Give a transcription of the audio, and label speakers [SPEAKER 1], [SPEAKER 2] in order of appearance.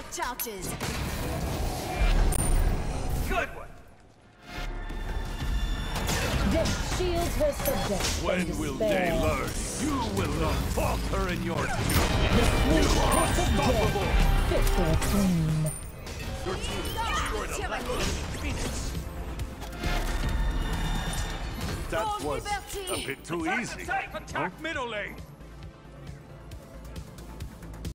[SPEAKER 1] charges.
[SPEAKER 2] Good one.
[SPEAKER 3] This shields her subjects
[SPEAKER 2] When
[SPEAKER 3] from
[SPEAKER 2] will
[SPEAKER 3] despair.
[SPEAKER 2] they learn? You will not falter in your duty.
[SPEAKER 3] The sweet
[SPEAKER 2] You are
[SPEAKER 3] kiss of
[SPEAKER 2] unstoppable.
[SPEAKER 3] death, fit for a queen.
[SPEAKER 2] Your team has destroyed a left enemy Phoenix. That was a bit too easy.
[SPEAKER 4] Attack middle lane.